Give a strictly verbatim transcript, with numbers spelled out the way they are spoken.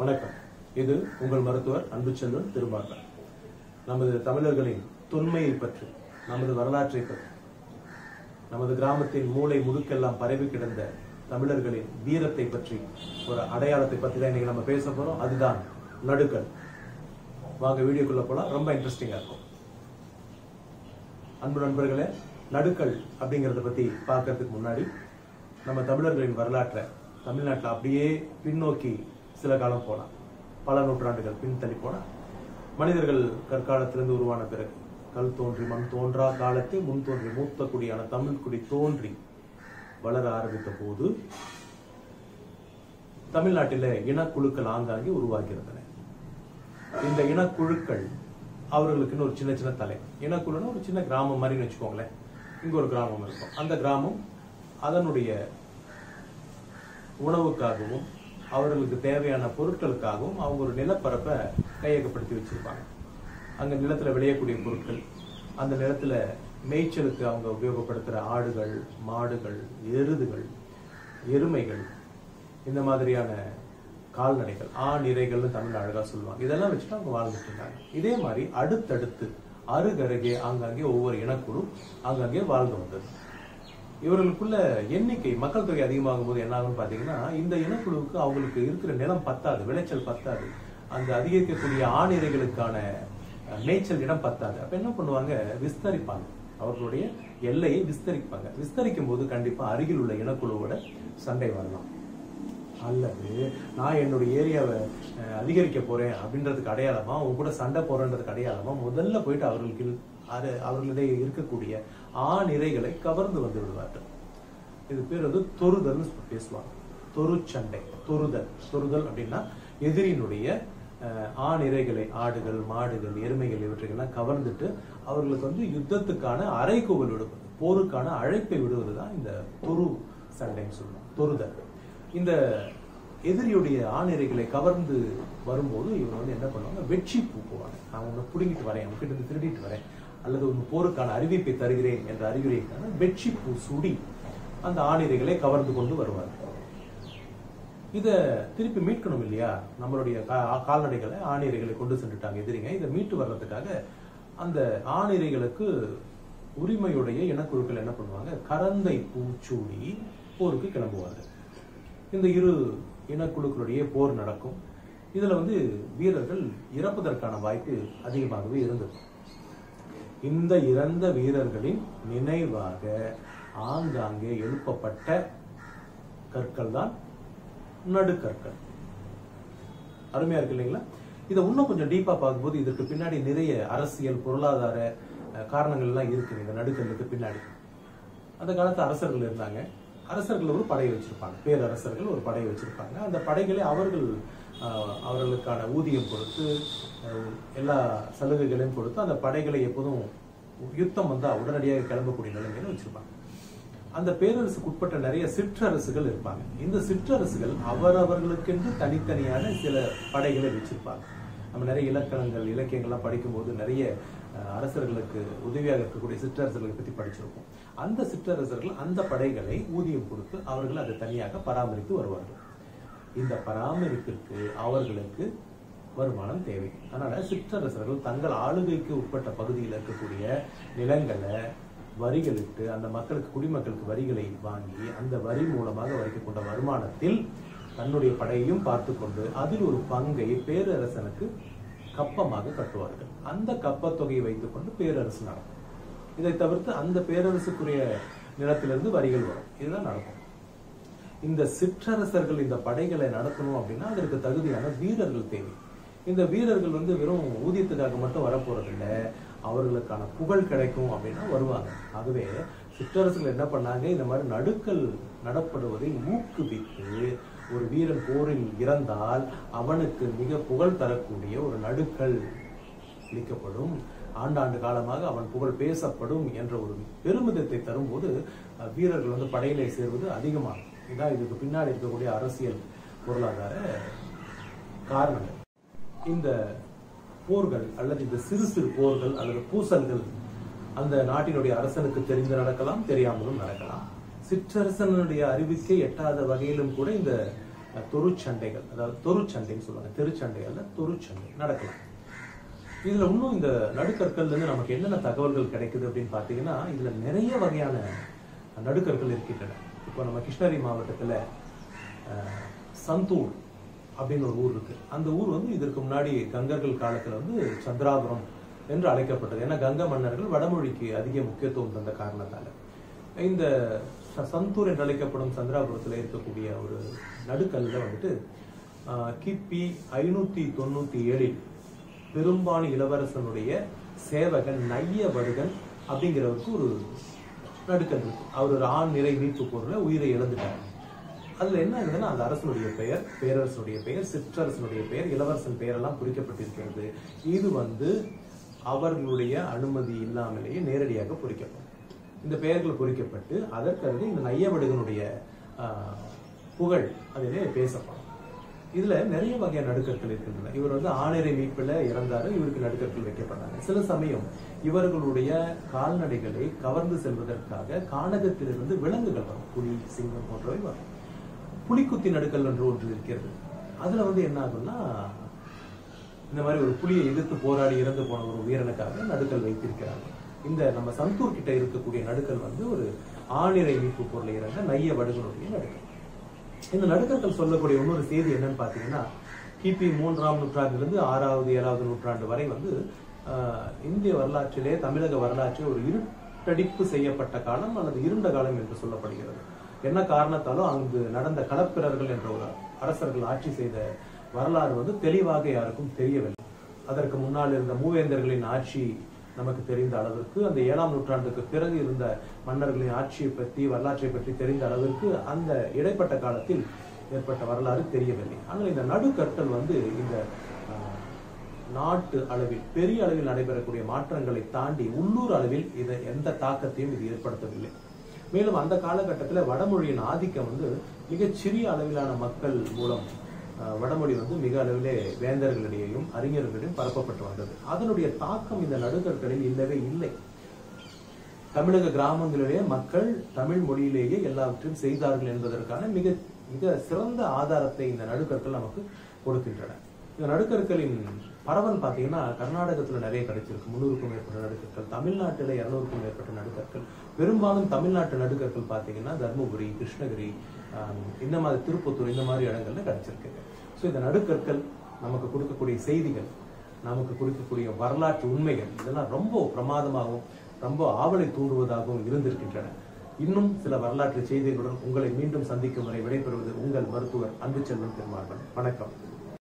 வணக்கம். இது உங்கள் மருத்துவர் அன்புச்செல்வன் திருமார்கன். நமது தமிழர்களின் தொன்மையை பற்றி, நமது வரலாற்றை பற்றி, நமது கிராமத்தின் மூளை முடுக்கெல்லாம் பரவி கிடந்த தமிழர்களின் வீரத்தை பற்றி, ஒரு அடையாளத்தை பற்றி தான் இன்னைக்கு நம்ம பேச போறோம். அதுதான் நடுக்கல். வாங்க வீடியோக்குள்ள போலாம். ரொம்ப இன்ட்ரெஸ்டிங்கா இருக்கும். அன்பு நண்பர்களே, நடுக்கல் அப்படிங்கறத பத்தி பார்க்கறதுக்கு முன்னாடி நம்ம தமிழர்களின் வரலாற்றை தமிழ்நாட்டில் அப்படியே பின்னோக்கி சில காலம் போலாம். பல நூற்றாண்டுகள் பின்தள்ளி போனா, மனிதர்கள் கற்காலத்திலிருந்து உருவான பிறகு கல் தோன்றி மண் தோன்றா காலத்தை முன் தோன்றி மூத்த குடியான தமிழ் குடி தோன்றி வளர ஆரம்பித்த போது தமிழ்நாட்டில இனக்குழுக்கள் ஆங்காங்கே உருவாகியிருந்தன. இந்த இனக்குழுக்கள் அவர்களுக்குன்னு ஒரு சின்ன சின்ன தலை. இனக்குழுன்னு ஒரு சின்ன கிராமம் மாதிரி வச்சுக்கோங்களேன். இங்க ஒரு கிராமம் இருக்கும். அந்த கிராமம் அதனுடைய உணவுக்காகவும் அவர்களுக்கு தேவையான பொருட்களுக்காகவும் அவங்க ஒரு நிலப்பரப்பை கையகப்படுத்தி வச்சிருப்பாங்க. அங்க நிலத்துல விளையக்கூடிய பொருட்கள், அந்த நிலத்துல மேய்ச்சலுக்கு அவங்க உபயோகப்படுத்துற ஆடுகள், மாடுகள், எருதுகள், எருமைகள், இந்த மாதிரியான கால்நடைகள், ஆண் இறைகள்னு தமிழ் அழகா சொல்லுவாங்க. இதெல்லாம் வச்சுட்டு அவங்க வாழ்ந்துட்டு இருக்காங்க. இதே மாதிரி அடுத்தடுத்து அருகருகே ஆங்காங்கே ஒவ்வொரு இனக்குழு ஆங்காங்கே வாழ்ந்து வந்தது. இவர்களுக்குள்ள எண்ணிக்கை, மக்கள் தொகை அதிகமாகும் போது என்ன ஆகும் பாத்தீங்கன்னா, இந்த இனக்குழுவுக்கு அவங்களுக்கு இருக்கிற நிலம் பத்தாது, விளைச்சல் பத்தாது, அந்த அதிகரிக்கக்கூடிய ஆண் இறைகளுக்கான மேய்ச்சல் இடம் பத்தாது. அப்ப என்ன பண்ணுவாங்க, விஸ்தரிப்பாங்க. அவர்களுடைய எல்லையை விஸ்தரிப்பாங்க. விஸ்தரிக்கும் போது கண்டிப்பா அருகில் உள்ள இனக்குழுவோட சண்டை வரலாம். அல்லது நான் என்னுடைய ஏரியாவை அதிகரிக்க போறேன் அப்படின்றதுக்கு அடையாளமா, அவங்க கூட சண்டை போறேன்றதுக்கு அடையாளமா முதல்ல போயிட்டு அவர்களுக்கு அவர்களிடையே இருக்கக்கூடிய ஆண் இறைகளை கவர்ந்து வந்து விடுவார்கள். இது பேர் வந்து தொறுதல் பேசுவாங்க. தொரு சண்டை, தொறுதல். தொறுதல் அப்படின்னா எதிரியினுடைய ஆண் இறைகளை, ஆடுகள், மாடுகள், எருமைகள் இவற்றையெல்லாம் கவர்ந்துட்டு அவர்களுக்கு வந்து யுத்தத்துக்கான அறைகூவல் விடுவது, போருக்கான அழைப்பை விடுவதுதான் இந்த தொரு சண்டைன்னு சொல்லுவாங்க, தொறுதல். இந்த எதிரியுடைய ஆணிரைகளை கவர்ந்து வரும்போது இவங்க வந்து என்ன பண்ணுவாங்க, வெற்றி பூக்குவாங்க. நான் உன்னை புடுங்கிட்டு வரேன், உங்ககிட்ட இருந்து திருடிட்டு வரேன், அல்லது ஒரு போருக்கான அறிவிப்பை தருகிறேன் என்ற அறிவுரைக்கான வெற்றி பூ சூடி அந்த ஆணிரைகளை கவர்ந்து கொண்டு வருவார்கள். இத திருப்பி மீட்கணும் இல்லையா, நம்மளுடைய கால்நடைகளை, ஆணிரைகளை கொண்டு சென்றுட்டாங்க எதிரிங்க. இதை மீட்டு வர்றதுக்காக அந்த ஆணிரைகளுக்கு உரிமையுடைய இனக்குழுக்கள் என்ன பண்ணுவாங்க, கரந்தை பூச்சூடி போருக்கு கிளம்புவார்கள். இந்த இரு இனக்குழுக்களுடைய போர் நடக்கும். இதுல வந்து வீரர்கள் இறப்பதற்கான வாய்ப்பு அதிகமாகவே இருந்தது. இந்த இறந்த வீரர்களின் நினைவாக ஆங்காங்கே எழுப்பப்பட்ட கற்கள் தான் நடுக்கற்கள். அருமையா இருக்கு இல்லைங்களா? இதை இன்னும் கொஞ்சம் டீப்பா பார்க்கும்போது இதற்கு பின்னாடி நிறைய அரசியல், பொருளாதார காரணங்கள் எல்லாம் இருக்கு. இந்த நடுக்கல்லுக்கு பின்னாடி அந்த காலத்து அரசர்கள் இருந்தாங்க. அரசர்கள் ஒரு படையை வச்சிருப்பாங்க, பேரரசர்கள் ஒரு படையை வச்சிருப்பாங்க. அந்த படைகளை அவர்கள் அவர்களுக்கான ஊதியம் கொடுத்து, எல்லா சலுகைகளையும் கொடுத்து அந்த படைகளை எப்போதும் யுத்தம் வந்தா உடனடியாக கிளம்பக்கூடிய நிலைமையில வச்சிருப்பாங்க. அந்த பேரரசுக்கு உட்பட்ட நிறைய சிற்றரசுகள் இருப்பாங்க. இந்த சிற்றரசுகள் அவரவர்களுக்கென்று தனித்தனியான சில படைகளை வச்சிருப்பாங்க. நம்ம நிறைய இலக்கணங்கள், இலக்கியங்கள்லாம் படிக்கும் போது நிறைய அரசர்களுக்கு உதவியாக இருக்கக்கூடிய சிற்றரசர்களை பற்றி படிச்சிருப்போம். அந்த சிற்றரசர்கள் அந்த படைகளை ஊதியம் கொடுத்து அவர்கள் அதை தனியாக பராமரித்து வருவார்கள். இந்த பராமரிப்பிற்கு அவர்களுக்கு வருமானம் தேவை. அதனால சிற்றரசர்கள் தங்கள் ஆளுகைக்கு உட்பட்ட பகுதியில் இருக்கக்கூடிய நிலங்களை வரிகளிட்டு அந்த மக்களுக்கு, குடிமக்களுக்கு வரிகளை வாங்கி அந்த வரி மூலமாக வரிக்க கொண்ட வருமானத்தில் தன்னுடைய படையையும் பார்த்து கொண்டு அதில் ஒரு பங்கை பேரரசனுக்கு கப்பமாக கட்டுவார்கள். அந்த கப்ப தொகையை வைத்துக் கொண்டு பேரரசு நடக்கும். இதை தவிர்த்து அந்த பேரரசுக்குரிய நிலத்திலிருந்து வரிகள் வரும். இதுதான் நடக்கும். இந்த சிற்றரசர்கள் இந்த படைகளை நடத்தணும் அப்படின்னா அதற்கு தகுதியான வீரர்கள் தேவை. இந்த வீரர்கள் வந்து வெறும் ஊதியத்துக்காக மட்டும் வரப்போறதில்லை, அவர்களுக்கான புகழ் கிடைக்கும் அப்படின்னா வருவாங்க. ஆகவே சிற்றரசுகள் என்ன பண்ணாங்க, இந்த மாதிரி நடுக்கல் நடப்படுவதை ஊக்குவித்து ஒரு வீரன் போரில் இறந்தால் அவனுக்கு மிக புகழ் தரக்கூடிய ஒரு நடுக்கல் அளிக்கப்படும், ஆண்டாண்டு காலமாக அவன் புகழ் பேசப்படும் என்ற ஒரு பெருமிதத்தை தரும்போது வீரர்கள் வந்து படையிலே சேர்வது அதிகமாகும். இதான் இதுக்கு பின்னாடி இருக்கக்கூடிய அரசியல், பொருளாதார காரணங்கள். இந்த போர்கள் அல்லது இந்த சிறு சிறு போர்கள் அல்லது பூசல்கள் அந்த நாட்டினுடைய அரசனுக்கு தெரிந்து நடக்கலாம், தெரியாமலும் நடக்கலாம். சிற்றரசனுடைய அறிவிக்கை எட்டாத வகையிலும் கூட இந்த தொருச்சண்டைகள், அதாவது தொருச்சண்டைன்னு சொல்லுவாங்க, தெருச்சண்டை அல்ல தொருச்சண்டை நடக்கலாம். இதுல இன்னும் இந்த நடுக்கற்கள்ல இருந்து நமக்கு என்னென்ன தகவல்கள் கிடைக்குது அப்படின்னு பாத்தீங்கன்னா, இதுல நிறைய வகையான நடுக்கற்கள் இருக்கின்றன. இப்போ நம்ம கிருஷ்ணகிரி மாவட்டத்துல சந்தூர் அப்படின்னு ஒரு ஊர் இருக்கு. அந்த ஊர் வந்து இதற்கு முன்னாடி கங்கர்கள் காலத்துல வந்து சந்திராபுரம் என்று அழைக்கப்பட்டது. ஏன்னா கங்க மன்னர்கள் வடமொழிக்கு அதிக முக்கியத்துவம் தந்த காரணத்தால இந்த சந்தூர் என்று அழைக்கப்படும் சந்திராபுரத்துல இருக்கக்கூடிய ஒரு நடுக்கல்ல வந்துட்டு கிபி ஐநூத்தி தொண்ணூத்தி ஏழில் பெரும்பாணி இளவரசனுடைய சேவகன் நையவடுகன் அப்படிங்கிறவருக்கு ஒரு நடுக்கல் இருக்கு. அவர் ஒரு ஆண் நிறை மீட்பு பொருளை உயிரை இழந்துட்டார். அதுல என்ன ஆகுதுன்னா, அந்த அரசனுடைய பெயர், பேரரசனுடைய பெயர், சிற்றரசனுடைய பெயர், இளவரசன் பெயர் எல்லாம் குறிக்கப்பட்டிருக்கிறது. இது வந்து அவர்களுடைய அனுமதி இல்லாமலேயே நேரடியாக பொறிக்கப்படும். இந்த பெயர்கள் பொறிக்கப்பட்டு அதற்கடுத்து இந்த நையவடுகனுடைய புகழ் அதிலே பேசப்படும். இதுல நிறைய வகையான நடுக்கற்கள் இருக்கின்றன. இவர் வந்து ஆணிரை மீட்பில் இறந்தாரு, இவருக்கு நடுக்கற்கள் வைக்கப்பட்டாங்க. சில சமயம் இவர்களுடைய கால்நடைகளை கவர்ந்து செல்வதற்காக கானகத்திலிருந்து விலங்குகள் வரும், புலி, சிங்கம் போன்றவை வரும். புலிக்குத்தி நடுக்கல் என்று ஒன்று இருக்கிறது. அதுல வந்து என்ன ஆகும்னா, இந்த மாதிரி ஒரு புலியை எதிர்த்து போராடி இறந்து போன ஒரு வீரனுக்காக நடுக்கல் வைத்திருக்கிறாங்க. இந்த நம்ம சந்தூர் கிட்ட இருக்கக்கூடிய நடுக்கல் வந்து ஒரு ஆணிரை மீட்பு பொருளை இறந்த நையவடுகனுடைய நடுக்கல். இந்த நடுக்கற்கள் சொல்லக்கூடிய இன்னொரு செய்தி என்னன்னு பாத்தீங்கன்னா, கிபி மூன்றாம் நூற்றாண்டிலிருந்து ஆறாவது ஏழாவது நூற்றாண்டு வரை வந்து இந்திய வரலாற்றிலே, தமிழக வரலாற்றிலே ஒரு இருட்டடிப்பு செய்யப்பட்ட காலம் அல்லது இருண்ட காலம் என்று சொல்லப்படுகிறது. என்ன காரணத்தாலும் அங்கு நடந்த களப்பிரர்கள் என்ற ஒரு அரசர்கள் ஆட்சி செய்த வரலாறு வந்து தெளிவாக யாருக்கும் தெரியவில்லை. அதற்கு முன்னால் இருந்த மூவேந்தர்களின் ஆட்சி நமக்கு தெரிந்த அளவிற்கு, அந்த ஏழாம் நூற்றாண்டுக்கு பிறகு இருந்த மன்னர்களின் ஆட்சியை பற்றி, வரலாற்றை பற்றி தெரிந்த அளவிற்கு அந்த இடைப்பட்ட காலத்தில் ஏற்பட்ட வரலாறு தெரியவில்லை. ஆனால் இந்த நடுக்கற்கள் வந்து இந்த நாட்டு அளவில் பெரிய அளவில் நடைபெறக்கூடிய மாற்றங்களை தாண்டி உள்ளூர் அளவில் இதை எந்த தாக்கத்தையும் இது ஏற்படுத்தவில்லை. மேலும் அந்த காலகட்டத்தில் வடமொழியின் ஆதிக்கம் வந்து மிகச் சிறிய அளவிலான மக்கள் மூலம் வடமொழி வந்து மிக அளவிலே வேந்தர்களிடையும் அறிஞர்களிடையும் பரப்பப்பட்டு வந்தது. அதனுடைய தாக்கம் இந்த நடுக்கற்களில் இல்லவே இல்லை. தமிழக கிராமங்களிலேயே மக்கள் தமிழ் மொழியிலேயே எல்லாவற்றையும் செய்தார்கள் என்பதற்கான மிக மிக சிறந்த ஆதாரத்தை இந்த நடுக்கற்கள் நமக்கு கொடுக்கின்றன. இந்த நடுக்கற்களின் பரவல் பார்த்தீங்கன்னா, கர்நாடகத்துல நிறைய கிடைச்சிருக்கு, முன்னூறுக்கும் மேற்பட்ட நடுக்கற்கள். தமிழ்நாட்டில இருநூறுக்கும் மேற்பட்ட நடுக்கற்கள். பெரும்பாலும் தமிழ்நாட்டு நடுக்கற்கள் பார்த்தீங்கன்னா தர்மபுரி, கிருஷ்ணகிரி, இந்த மாதிரி திருப்பத்தூர், இந்த மாதிரி இடங்கள்ல கிடைச்சிருக்கு. ஸோ இந்த நடுக்கற்கள் நமக்கு கொடுக்கக்கூடிய செய்திகள், நமக்கு கொடுக்கக்கூடிய வரலாற்று உண்மைகள், இதெல்லாம் ரொம்ப பிரமாதமாகவும் ரொம்ப ஆவலை தூண்டுவதாகவும் இருந்திருக்கின்றன. இன்னும் சில வரலாற்று செய்திகளுடன் உங்களை மீண்டும் சந்திக்கும் வரை விடைபெறுவது உங்கள் மருத்துவர் அன்புச்செல்வன் திருமாவளவன். வணக்கம்.